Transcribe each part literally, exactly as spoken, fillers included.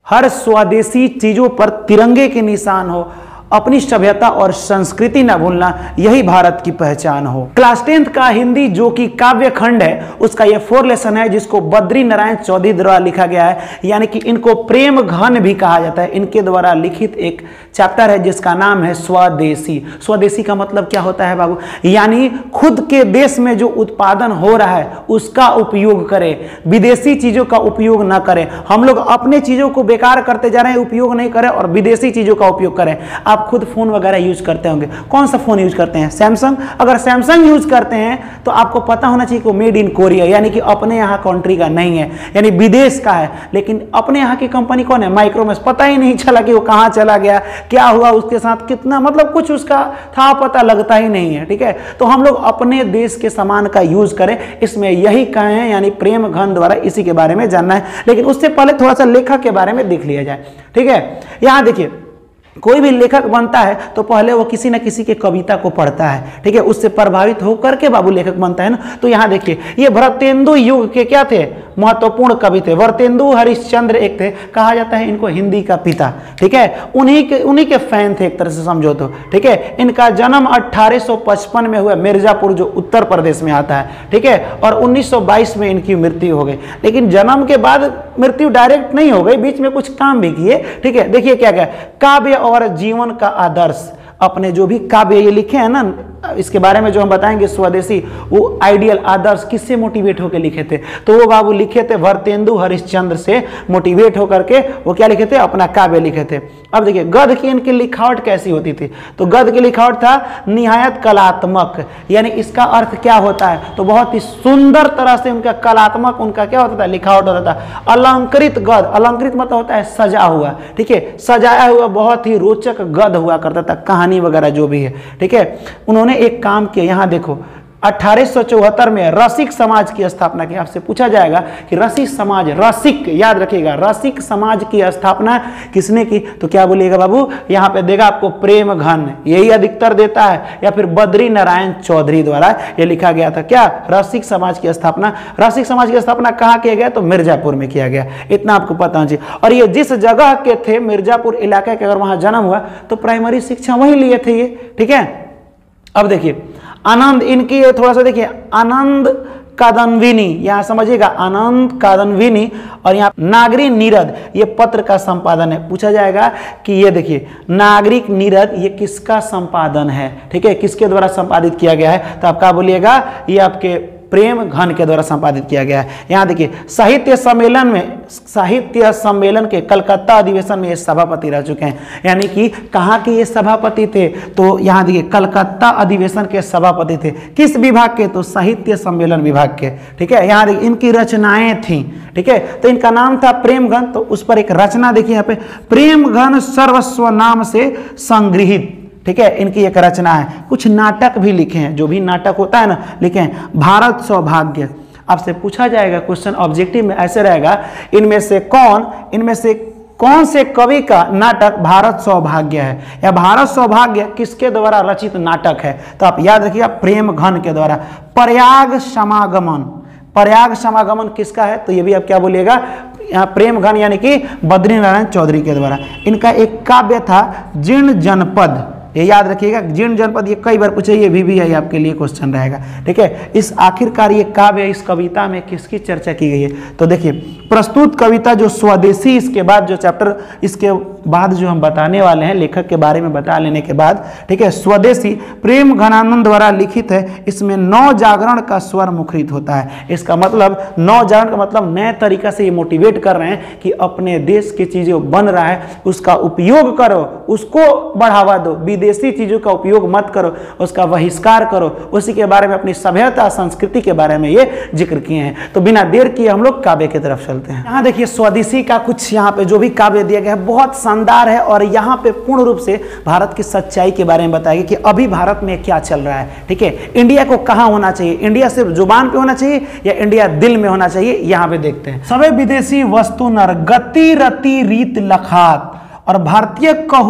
हर स्वदेशी चीजों पर तिरंगे के निशान हो, अपनी सभ्यता और संस्कृति न भूलना, यही भारत की पहचान हो। क्लास टेंथ का हिंदी जो कि काव्य खंड है, उसका यह फोर लेसन है जिसको बद्री नारायण चौधरी द्वारा लिखा गया है, यानी कि इनको प्रेम घन भी कहा जाता है। इनके द्वारा लिखित एक चैप्टर है जिसका नाम है स्वदेशी। स्वदेशी का मतलब क्या होता है बाबू? यानी खुद के देश में जो उत्पादन हो रहा है उसका उपयोग करें, विदेशी चीजों का उपयोग ना करें। हम लोग अपने चीजों को बेकार करते जा रहे हैं, उपयोग नहीं करें और विदेशी चीजों का उपयोग करें। आप खुद फोन वगैरह यूज करते होंगे, कौन सा फोन यूज करते हैं? सैमसंग। अगर सैमसंग यूज करते हैं तो आपको पता होना चाहिए कि मेड इन कोरिया, यानी कि अपने यहाँ कंट्री का नहीं है, यानी विदेश का है। लेकिन अपने यहाँ की कंपनी कौन है? माइक्रोमैक्स। पता ही नहीं चला कि वो कहाँ चला गया, क्या हुआ उसके साथ, कितना, मतलब कुछ उसका था पता लगता ही नहीं है। ठीक है, तो हम लोग अपने देश के सामान का यूज करें, इसमें यही कहे हैं, यानी प्रेम घन द्वारा इसी के बारे में जानना है। लेकिन उससे पहले थोड़ा सा लेखक के बारे में देख लिया जाए। ठीक है, यहां देखिए, कोई भी लेखक बनता है तो पहले वो किसी न किसी के कविता को पढ़ता है। ठीक है, उससे प्रभावित होकर के बाबू लेखक बनता है ना। तो यहाँ देखिए, ये भरतेंदु युग के क्या थे? महत्वपूर्ण कवि थे। भरतेंदु हरिश्चंद्र एक थे, कहा जाता है इनको हिंदी का पिता। ठीक है, उन्हीं के उन्हीं के फैन थे एक तरह से समझो तो। ठीक है, इनका जन्म अठारह सौ पचपन में हुआ, मिर्जापुर जो उत्तर प्रदेश में आता है। ठीक है, और उन्नीस सौ बाईस में इनकी मृत्यु हो गई। लेकिन जन्म के बाद मृत्यु डायरेक्ट नहीं हो गई, बीच में कुछ काम भी किए। ठीक है, देखिए क्या क्या, काव्य और जीवन का आदर्श, अपने जो भी काव्य ये लिखे हैं ना, इसके बारे में जो हम बताएंगे स्वदेशी, वो आइडियल आदर्श किससे मोटिवेट होकर लिखे थे? तो वो बाबू लिखे थे भरतेंदु हरिश्चंद्र से मोटिवेट होकर के। वो क्या लिखे थे? अपना काव्य लिखे थे। अब देखिए, गद्य की इनकी लिखावट कैसी होती थी? तो गद्य की लिखावट था निहायत कलात्मक, यानी इसका अर्थ क्या होता है? तो बहुत ही सुंदर तरह से उनका कलात्मक, उनका क्या होता था? लिखावट होता था। अलंकृत गद्य, अलंकृत मतलब होता है सजा हुआ। ठीक है, सजाया हुआ बहुत ही रोचक गद्य हुआ करता था, कहानी वगैरह जो भी है। ठीक है, उन्होंने एक काम किया, यहां देखो, अठारह सौ चौहत्तर में रसिक समाज की स्थापना की। आपसे पूछा जाएगा कि रसिक समाज, रसिक याद रखिएगा, रसिक समाज की स्थापना किसने की? तो क्या बोलिएगा बाबू? यहां पे देगा आपको प्रेम घन, यही अधिकतर देता है, या फिर बद्री नारायण चौधरी द्वारा यह लिखा गया था। क्या? रसिक समाज की स्थापना। रसिक समाज की स्थापना कहां किया गया? तो मिर्जापुर में किया गया। इतना आपको पता होना चाहिए। और ये जिस जगह के थे, मिर्जापुर इलाके के, अगर वहां जन्म हुआ तो प्राइमरी शिक्षा वहीं लिए थे ये। ठीक है, अब देखिए, आनंद, इनकी थोड़ा सा देखिए, आनंद कादनविनी, यहां समझिएगा, आनंद कादनविनी, और यहाँ नागरिक नीरद, ये पत्र का संपादन है। पूछा जाएगा कि ये देखिए, नागरिक नीरद ये किसका संपादन है? ठीक है, किसके द्वारा संपादित किया गया है? तो आप क्या बोलिएगा? ये आपके प्रेम घन के द्वारा संपादित किया गया है। यहाँ देखिए, साहित्य सम्मेलन में, साहित्य सम्मेलन के कलकत्ता अधिवेशन में ये सभापति रह चुके हैं। यानी कि कहाँ के ये सभापति थे? तो यहाँ देखिए, कलकत्ता अधिवेशन के सभापति थे। किस विभाग के? तो साहित्य सम्मेलन विभाग के। ठीक है, यहाँ देखिए, इनकी रचनाएं थी। ठीक है, तो इनका नाम था प्रेम घन, तो उस पर एक रचना देखिए यहाँ पे, प्रेम घन सर्वस्व नाम से संग्रहित। ठीक है, इनकी एक रचना है। कुछ नाटक भी लिखे हैं, जो भी नाटक होता है ना, लिखे हैं। भारत सौभाग्य, आपसे पूछा जाएगा क्वेश्चन ऑब्जेक्टिव में ऐसे रहेगा, इनमें से कौन इनमें से कौन से कवि का नाटक भारत सौभाग्य है, या भारत सौभाग्य किसके द्वारा रचित नाटक है? तो आप याद रखिएगा, प्रेम घन के द्वारा। प्रयाग समागमन, प्रयाग समागमन किसका है? तो ये भी आप क्या बोलिएगा? यहाँ प्रेम घन यानी कि बद्री नारायण चौधरी के द्वारा। इनका एक काव्य था जीर्ण जनपद, ये याद रखिएगा, जीर्ण जनपद, ये कई बार पूछे, ये भी, भी है आपके लिए क्वेश्चन रहेगा। ठीक है, इस आखिरकार ये काव्य, इस कविता में किसकी चर्चा की गई है? तो देखिए, प्रस्तुत कविता जो स्वदेशी, इसके बाद जो चैप्टर, इसके बाद जो हम बताने वाले हैं, लेखक के बारे में बता लेने के बाद, ठीक है, स्वदेशी प्रेम घनानंद द्वारा लिखित है। इसमें नौ जागरण का स्वर मुखरित होता है। इसका मतलब, नौ जागरण का मतलब नए तरीका से ये मोटिवेट कर रहे हैं कि अपने देश की चीजें बन रहा है, उसका उपयोग करो, उसको बढ़ावा दो, विदेशी चीजों का उपयोग मत करो, उसका बहिष्कार करो। उसी के बारे में, अपनी सभ्यता संस्कृति के बारे में ये जिक्र किए हैं। तो बिना देर किए हम लोग काव्य की तरफ चलते हैं। यहाँ देखिए, स्वदेशी का कुछ यहाँ पे जो भी काव्य दिया गया है बहुत शानदार है, और यहाँ पे पूर्ण रूप से भारत की सच्चाई के बारे में बताया गया कि अभी भारत में क्या चल रहा है। ठीक है, इंडिया को कहाँ होना चाहिए? इंडिया सिर्फ जुबान पे होना चाहिए या इंडिया दिल में होना चाहिए? यहाँ पे देखते हैं। सभी विदेशी वस्तु नर गति रति रीत लखात, और भारतीय कहू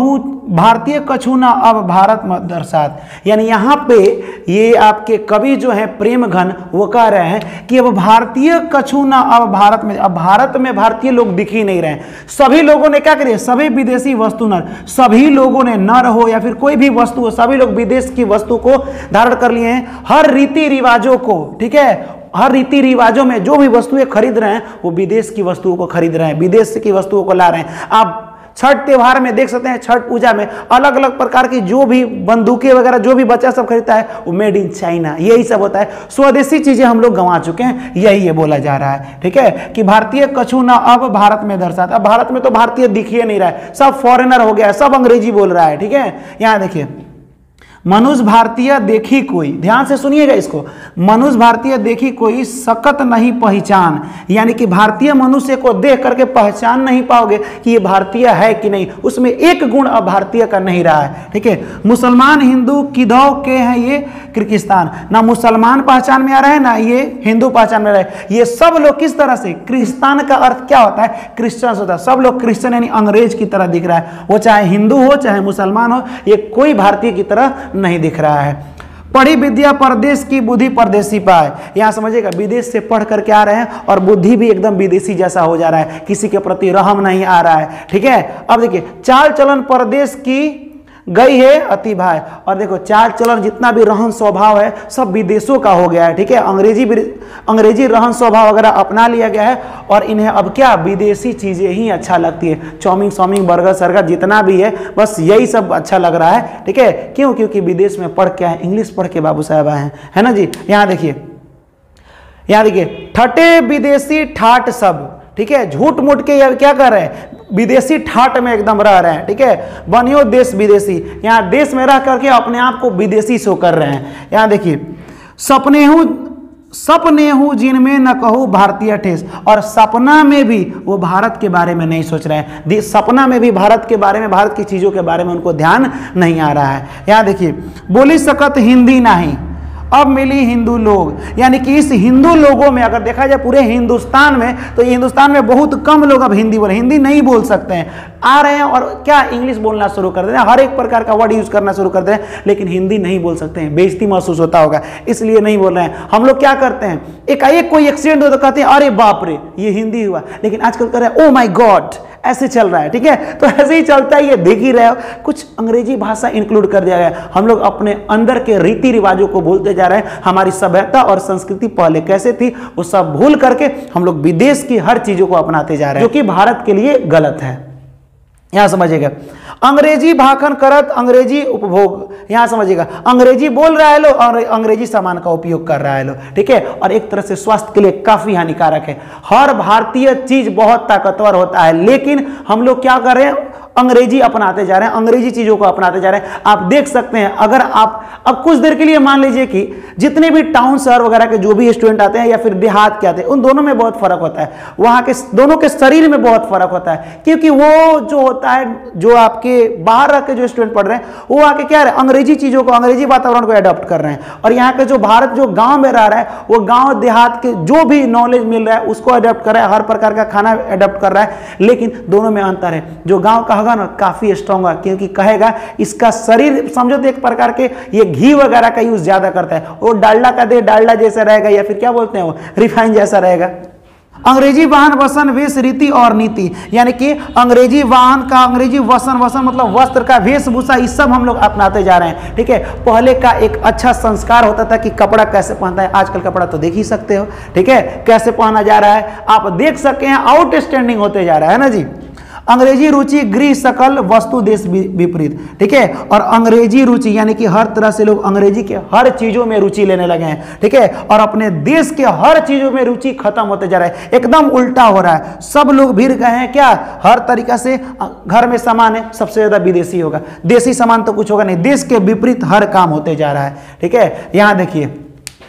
भारतीय कछु ना अब भारत में दर्शात, यानी यहाँ पे ये आपके कवि जो है प्रेम घन वो कह रहे हैं कि अब भारतीय कछु ना अब भारत में, अब भारत में भारतीय लोग दिख ही नहीं रहे। सभी लोगों ने क्या करिए, सभी विदेशी वस्तु नर, सभी लोगों ने नर हो या फिर कोई भी वस्तु हो, सभी लोग विदेश की वस्तु को धारण कर लिए हैं। हर रीति रिवाजों को, ठीक है, हर रीति रिवाजों में जो भी वस्तुएं खरीद रहे हैं वो विदेश की वस्तुओं को खरीद रहे हैं, विदेश की वस्तुओं को ला रहे हैं। आप छठ त्योहार में देख सकते हैं, छठ पूजा में अलग अलग प्रकार की जो भी बंदूकें वगैरह जो भी बच्चा सब खरीदता है वो मेड इन चाइना, यही सब होता है। स्वदेशी चीजें हम लोग गंवा चुके हैं, यही ये बोला जा रहा है, ठीक है, कि भारतीय कछु ना अब भारत में दर्शाता। अब भारत में तो भारतीय दिख ही नहीं रहा है, सब फॉरेनर हो गया है, सब अंग्रेजी बोल रहा है, ठीक है। यहाँ देखिए, मनुष्य भारतीय देखी कोई, ध्यान से सुनिएगा इसको, मनुष्य भारतीय देखी कोई सकत नहीं पहचान, यानी कि भारतीय मनुष्य को देख करके पहचान नहीं पाओगे कि ये भारतीय है कि नहीं, उसमें एक गुण अब भारतीय का नहीं रहा है, ठीक है। मुसलमान हिंदू किधौ के हैं ये किर्गिस्तान, ना मुसलमान पहचान में आ रहा है ना ये हिंदू पहचान में आ रहा है। ये सब लोग किस तरह से, किर्गिस्तान का अर्थ क्या होता है, क्रिश्चियन होता है, सब लोग क्रिश्चियन यानी अंग्रेज की तरह दिख रहा है, वो चाहे हिंदू हो चाहे मुसलमान हो, ये कोई भारतीय की तरह नहीं दिख रहा है। पढ़ी विद्या परदेश की बुद्धि परदेशी पाए, यहां समझिएगा विदेश से पढ़ करके आ रहे हैं और बुद्धि भी एकदम विदेशी जैसा हो जा रहा है, किसी के प्रति रहम नहीं आ रहा है, ठीक है। अब देखिए, चाल चलन परदेश की गई है अति भाई, और देखो चाल चलन जितना भी रहन स्वभाव है सब विदेशों का हो गया है, ठीक है। अंग्रेजी अंग्रेजी रहन स्वभाव वगैरह अपना लिया गया है और इन्हें अब क्या विदेशी चीजें ही अच्छा लगती है, चाउमीन चाउमीन बर्गर सर्गर जितना भी है बस यही सब अच्छा लग रहा है, ठीक है। क्यों? क्योंकि विदेश में पढ़ के आए, इंग्लिश पढ़ के बाबू साहब आए हैं, है ना जी। यहाँ देखिए, यहाँ देखिए, ठटे विदेशी ठाट सब, ठीक है, झूठ मूठ के क्या कर रहे हैं, विदेशी ठाट में एकदम रह रहे हैं, ठीक है। बनियो देश विदेशी, यहाँ देश में रह करके अपने आप को विदेशी शो कर रहे हैं। यहाँ देखिए, सपने हूँ सपने हूँ जिनमें न कहूँ भारतीय ठेस, और सपना में भी वो भारत के बारे में नहीं सोच रहे हैं, सपना में भी भारत के बारे में, भारत की चीज़ों के बारे में उनको ध्यान नहीं आ रहा है। यहाँ देखिए, बोली सकत हिंदी नहीं अब मिली हिंदू लोग, यानी कि इस हिंदू लोगों में अगर देखा जाए पूरे हिंदुस्तान में तो हिंदुस्तान में बहुत कम लोग अब हिंदी बोल हिंदी नहीं बोल सकते हैं, आ रहे हैं और क्या इंग्लिश बोलना शुरू कर देते हैं, हर एक प्रकार का वर्ड यूज करना शुरू कर देते हैं, लेकिन हिंदी नहीं बोल सकते हैं, बेइज्जती महसूस होता होगा इसलिए नहीं बोल रहे हैं। हम लोग क्या करते हैं, एकाएक कोई एक्सीडेंट हो तो कहते हैं अरे बाप रे ये हिंदी हुआ, लेकिन आजकल कर रहे हैं ओ माई गॉड, ऐसे चल रहा है, ठीक है। तो ऐसे ही चलता है, ये देख ही रहे हो, कुछ अंग्रेजी भाषा इंक्लूड कर दिया गया। हम लोग अपने अंदर के रीति रिवाजों को भूलते जा रहे हैं, हमारी सभ्यता और संस्कृति पहले कैसे थी वो सब भूल करके हम लोग विदेश की हर चीजों को अपनाते जा रहे हैं, जो कि भारत के लिए गलत है। यहां समझिएगा, अंग्रेजी भाषण करत अंग्रेजी उपभोग, यहां समझिएगा अंग्रेजी बोल रहा है लो और अंग्रेजी सामान का उपयोग कर रहा है लो, ठीक है, और एक तरह से स्वास्थ्य के लिए काफी हानिकारक है। हर भारतीय चीज बहुत ताकतवर होता है, लेकिन हम लोग क्या कर रहे हैं, अंग्रेजी अपनाते जा रहे हैं, अंग्रेजी चीजों को अपनाते जा रहे हैं। आप देख सकते हैं, अगर आप अब कुछ देर के लिए मान लीजिए कि जितने भी टाउन शहर वगैरह के जो भी स्टूडेंट आते हैं या फिर देहात के आते हैं, उन दोनों में बहुत फर्क होता है, वहां के दोनों के शरीर में बहुत फर्क होता है, क्योंकि वो जो होता है, जो आपके बाहर रह के जो स्टूडेंट पढ़ रहे हैं वो आके क्या है, अंग्रेजी चीजों को, अंग्रेजी वातावरण को अडॉप्ट कर रहे हैं, और यहाँ के जो भारत जो गाँव में रह रहा है वो गाँव देहात के जो भी नॉलेज मिल रहा है उसको अडॉप्ट कर रहा है, हर प्रकार का खाना अडॉप्ट कर रहा है, लेकिन दोनों में अंतर है। जो गाँव का होगा ना काफी स्ट्रांग है, क्योंकि कहेगा इसका शरीर समझो तो एक प्रकार के ये घी वगैरह का यूज ज्यादा करता है, वो डालडा का दे डालडा जैसा रहेगा या फिर क्या बोलते हैं वो रिफाइन जैसा रहेगा। अंग्रेजी वाहन वसन वेश रीति और नीति, यानी कि अंग्रेजी वाहन का, अंग्रेजी वसन, वसन मतलब वस्त्र का, वेशभूषा, ये सब हम लोग अपनाते जा रहे हैं, ठीक है। पहले का एक अच्छा संस्कार होता था कि कपड़ा कैसे पहनता है, आजकल कपड़ा तो देख ही सकते हो, ठीक है, कैसे पहना जा रहा है, आप देख सकते हैं, आउटस्टैंडिंग होते जा रहा है ना जी। अंग्रेजी रुचि गृह सकल वस्तु देश विपरीत, ठीक है, और अंग्रेजी रुचि यानी कि हर तरह से लोग अंग्रेजी के हर चीजों में रुचि लेने लगे हैं, ठीक है, और अपने देश के हर चीजों में रुचि खत्म होते जा रहा है, एकदम उल्टा हो रहा है। सब लोग भीड़ गए हैं क्या, हर तरीका से घर में सामान है सबसे ज्यादा विदेशी होगा, देशी सामान तो कुछ होगा नहीं, देश के विपरीत हर काम होते जा रहा है, ठीक है। यहां देखिए,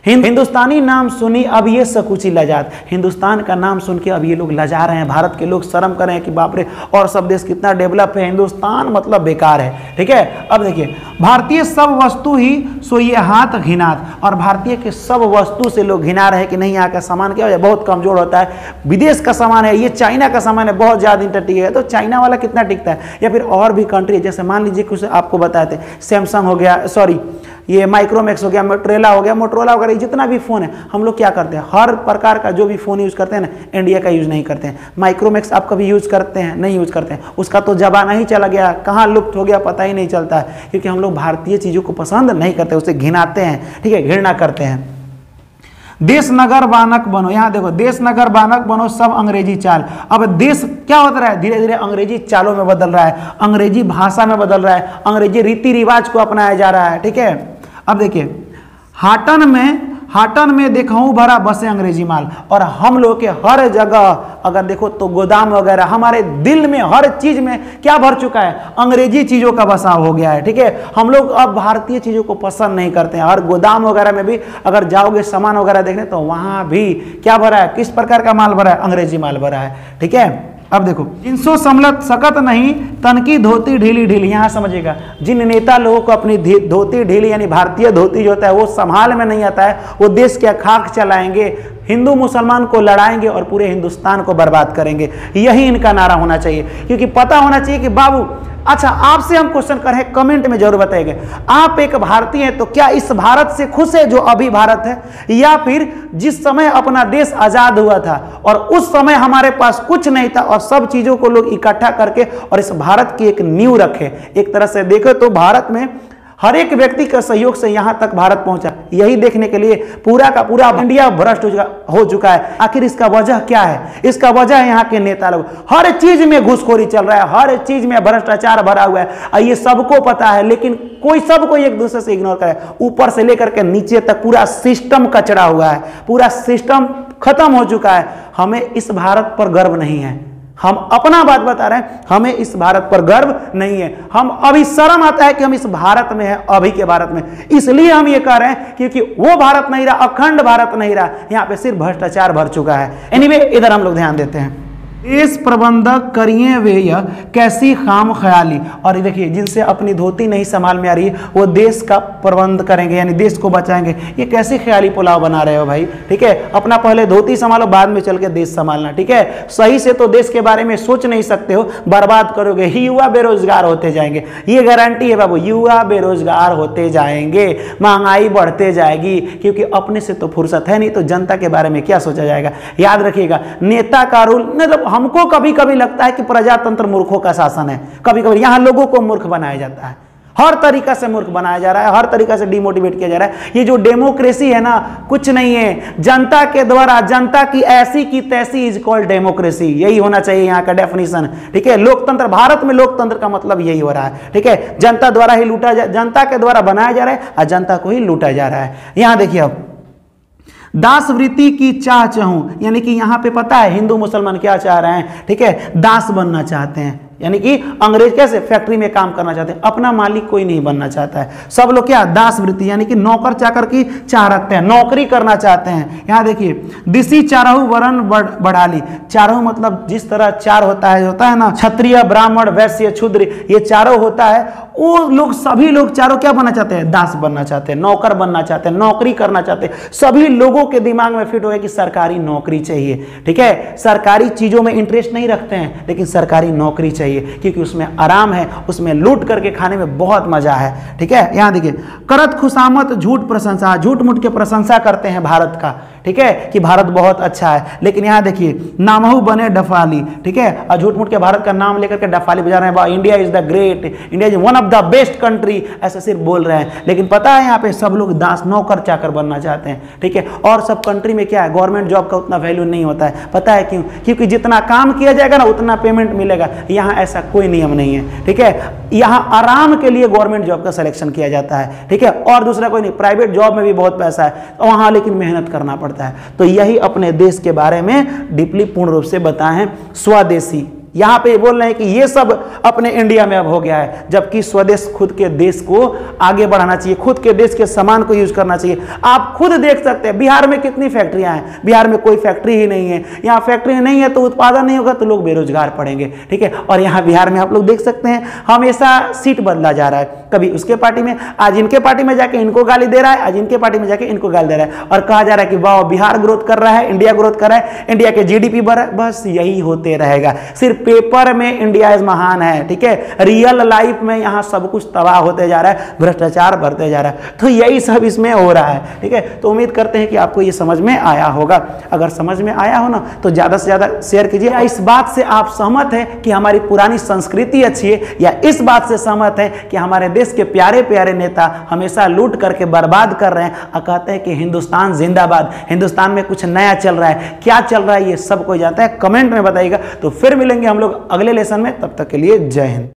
हिंदुस्तानी नाम सुनी अब ये सकुची लजात, हिंदुस्तान का नाम सुन के अब ये लोग लजा रहे हैं, भारत के लोग शर्म कर रहे हैं कि बाप रे और सब देश कितना डेवलप है, हिंदुस्तान मतलब बेकार है। ठीक है, अब देखिए भारतीय सब वस्तु ही सो ये हाथ घिनात, और भारतीय के सब वस्तु से लोग घिना रहे हैं कि नहीं यहाँ का सामान क्या है, बहुत कमजोर होता है, विदेश का सामान है, ये चाइना का सामान है, बहुत ज़्यादा दिन टिकेगा, तो चाइना वाला कितना टिकता है। या फिर और भी कंट्री जैसे मान लीजिए कुछ आपको बताए थे सैमसंग हो गया, सॉरी ये माइक्रोमैक्स हो गया, मोटरोला हो गया, मोटरोला वगैरह जितना भी फ़ोन है, हम लोग क्या करते हैं, हर प्रकार का जो भी फ़ोन यूज़ करते हैं ना, इंडिया का यूज़ नहीं करते हैं। माइक्रोमैक्स आप कभी यूज़ करते हैं? नहीं यूज़ करते हैं। उसका तो ज़माना ही चला गया, कहाँ लुप्त हो गया पता ही नहीं चलता है, क्योंकि हम लोग भारतीय चीज़ों को पसंद नहीं करते, उसे घिनाते हैं। ठीक है, घृणा करते हैं। देश नगर बानक बनो, यहाँ देखो देश नगर बानक बनो सब अंग्रेजी चाल। अब देश क्या होता रहा है, धीरे धीरे अंग्रेजी चालों में बदल रहा है, अंग्रेजी भाषा में बदल रहा है, अंग्रेजी रीति रिवाज को अपनाया जा रहा है। ठीक है, अब देखिए हाटन में हाटन में देखूँ भरा बसे अंग्रेजी माल, और हम लोग के हर जगह अगर देखो तो गोदाम वगैरह, हमारे दिल में हर चीज में क्या भर चुका है, अंग्रेजी चीजों का बसाव हो गया है। ठीक है, हम लोग अब भारतीय चीजों को पसंद नहीं करते हैं। हर गोदाम वगैरह में भी अगर जाओगे सामान वगैरह देखने तो वहां भी क्या भरा है, किस प्रकार का माल भरा है, अंग्रेजी माल भरा है। ठीक है, अब देखो जिनसो समलत सकत नहीं तन की धोती ढीली ढीली, यहाँ समझिएगा जिन नेता लोगों को अपनी धोती ढीली यानी भारतीय धोती जो होता है वो संभाल में नहीं आता है, वो देश के खाक चलाएंगे, हिंदू मुसलमान को लड़ाएंगे और पूरे हिंदुस्तान को बर्बाद करेंगे। यही इनका नारा होना चाहिए, क्योंकि पता होना चाहिए कि बाबू, अच्छा आपसे हम क्वेश्चन करें, कमेंट में जरूर बताइएगा, आप एक भारतीय हैं तो क्या इस भारत से खुश है जो अभी भारत है, या फिर जिस समय अपना देश आजाद हुआ था और उस समय हमारे पास कुछ नहीं था और सब चीजों को लोग इकट्ठा करके और इस भारत की एक नींव रखे। एक तरह से देखें तो भारत में हर एक व्यक्ति के सहयोग से यहां तक भारत पहुंचा। यही देखने के लिए पूरा का पूरा इंडिया भ्रष्ट हो चुका है। आखिर इसका वजह क्या है? इसका वजह है यहाँ के नेता लोग, हर चीज में घूसखोरी चल रहा है, हर चीज में भ्रष्टाचार भरा हुआ है, ये सबको पता है, लेकिन कोई सबको एक दूसरे से इग्नोर करे। ऊपर से लेकर के नीचे तक पूरा सिस्टम कचड़ा हुआ है, पूरा सिस्टम खत्म हो चुका है। हमें इस भारत पर गर्व नहीं है, हम अपना बात बता रहे हैं, हमें इस भारत पर गर्व नहीं है। हम अभी शर्म आता है कि हम इस भारत में हैं, अभी के भारत में, इसलिए हम ये कह रहे हैं क्योंकि वो भारत नहीं रहा, अखंड भारत नहीं रहा, यहाँ पे सिर्फ भ्रष्टाचार भर चुका है। एनीवे इधर हम लोग ध्यान देते हैं। देश प्रबंधक करिए वे यह कैसी खाम ख्याली, और देखिए जिनसे अपनी धोती नहीं संभाल में आ रही है वो देश का प्रबंध करेंगे यानी देश को बचाएंगे, ये कैसी ख्याली पुलाव बना रहे हो भाई। ठीक है, अपना पहले धोती संभालो, बाद में चल के देश संभालना। ठीक है, सही से तो देश के बारे में सोच नहीं सकते हो, बर्बाद करोगे, युवा बेरोजगार होते जाएंगे, ये गारंटी है बाबू, युवा बेरोजगार होते जाएंगे, महंगाई बढ़ते जाएगी, क्योंकि अपने से तो फुर्सत है नहीं, तो जनता के बारे में क्या सोचा जाएगा। याद रखिएगा, नेता का रूल, मतलब हमको कभी कभी लगता है कि प्रजातंत्र मूर्खों का शासन है, कभी कभी यहां लोगों को मूर्ख बनाया जाता है, हर तरीका से मूर्ख बनाया जा रहा है, हर तरीका से डिमोटिवेट किया जा रहा है। ये जो डेमोक्रेसी है ना, कुछ नहीं है, जनता के द्वारा, जनता की ऐसी की तैसी इज कॉल्ड डेमोक्रेसी, यही होना चाहिए यहाँ का डेफिनेशन। ठीक है, लोकतंत्र, भारत में लोकतंत्र का मतलब यही हो रहा है। ठीक है, जनता द्वारा ही लूटा जा, जनता के द्वारा बनाया जा रहा है और जनता को ही लूटा जा रहा है। यहां देखिए अब दास वृत्ति की चाह चाहूं, यानी कि यहां पे पता है हिंदू मुसलमान क्या चाह रहे हैं। ठीक है, दास बनना चाहते हैं, यानी कि अंग्रेज कैसे फैक्ट्री में काम करना चाहते हैं, अपना मालिक कोई नहीं बनना चाहता है। सब लोग क्या, दास वृत्ति यानी कि नौकर चाकर की चाह रखते हैं, नौकरी करना चाहते हैं। यहाँ देखिए दिशी चारहु वर्ण बढ़ाली, चारहु मतलब जिस तरह चार होता है होता है ना, क्षत्रिय ब्राह्मण वैश्य शूद्र, ये चारों होता है, वो लोग सभी लोग चारों क्या बनना चाहते हैं, दास बनना चाहते हैं, नौकर बनना चाहते हैं, नौकरी करना चाहते हैं। सभी लोगों के दिमाग में फिट हो गया कि सरकारी नौकरी चाहिए। ठीक है, सरकारी चीजों में इंटरेस्ट नहीं रखते हैं, लेकिन सरकारी नौकरी चाहिए, क्योंकि उसमें आराम है, उसमें लूट करके खाने में बहुत मजा है। ठीक है, यहां देखिए करत खुशामत झूठ प्रशंसा, झूठ मूठ के प्रशंसा करते हैं भारत का। ठीक है, कि भारत बहुत अच्छा है, लेकिन यहां देखिए नामहु बने डफाली। ठीक है, और झूठ मूठ के भारत का नाम लेकर के डफाली बजा रहे हैं, India is the great, India is one of the best country, ऐसा सिर्फ बोल रहे हैं, लेकिन पता है यहाँ पे सब लोग दास नौकर चाकर बनना चाहते हैं। ठीक है, और सब कंट्री में क्या है, गवर्नमेंट जॉब का उतना वैल्यू नहीं होता है। पता है क्यों? क्योंकि जितना काम किया जाएगा ना उतना पेमेंट मिलेगा। यहाँ ऐसा कोई नियम नहीं है। ठीक है, यहाँ आराम के लिए गवर्नमेंट जॉब का सिलेक्शन किया जाता है। ठीक है, और दूसरा कोई नहीं, प्राइवेट जॉब में भी बहुत पैसा है वहाँ, लेकिन मेहनत करना पड़ता है। तो यही अपने देश के बारे में डीपली पूर्ण रूप से बताए हैं, स्वदेशी। यहाँ पे बोल रहे हैं कि ये सब अपने इंडिया में अब हो गया है, जबकि स्वदेश खुद के देश को आगे बढ़ाना चाहिए, खुद के देश के सामान को यूज करना चाहिए। आप खुद देख सकते हैं बिहार में कितनी फैक्ट्रियां हैं, बिहार में कोई फैक्ट्री ही नहीं है। यहाँ फैक्ट्री नहीं है तो उत्पादन नहीं होगा तो लोग बेरोजगार पड़ेंगे, ठीक है। और यहाँ बिहार में आप लोग देख सकते हैं हमेशा सीट बदला जा रहा है, कभी उसके पार्टी में, आज इनके पार्टी में जाके इनको गाली दे रहा है, आज इनके पार्टी में जाके इनको गाली दे रहा है, और कहा जा रहा है कि वाह बिहार ग्रोथ कर रहा है, इंडिया ग्रोथ कर रहा है, इंडिया के जीडीपी बढ़ रहा है। बस यही होते रहेगा, सिर्फ पेपर में इंडिया इज महान है, ठीक है, रियल लाइफ में यहाँ सब कुछ तबाह होते जा रहा है, भ्रष्टाचार बढ़ते जा रहा है। तो यही सब इसमें हो रहा है, ठीक है। तो उम्मीद करते हैं कि आपको ये समझ में आया होगा। अगर समझ में आया हो ना तो ज्यादा से ज्यादा शेयर कीजिए। इस बात से आप सहमत हैं कि हमारी पुरानी संस्कृति अच्छी है, या इस बात से सहमत है कि हमारे देश के प्यारे प्यारे नेता हमेशा लूट करके बर्बाद कर रहे हैं और कहते हैं कि हिंदुस्तान जिंदाबाद, हिंदुस्तान में कुछ नया चल रहा है। क्या चल रहा है ये सब कोई जानता है, कमेंट में बताइएगा। तो फिर मिलेंगे हम लोग अगले लेसन में, तब तक के लिए जय हिंद।